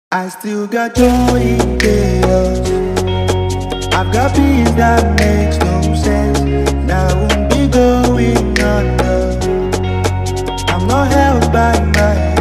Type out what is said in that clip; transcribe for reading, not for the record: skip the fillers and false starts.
I still got joy in chaos. I've got peace that makes no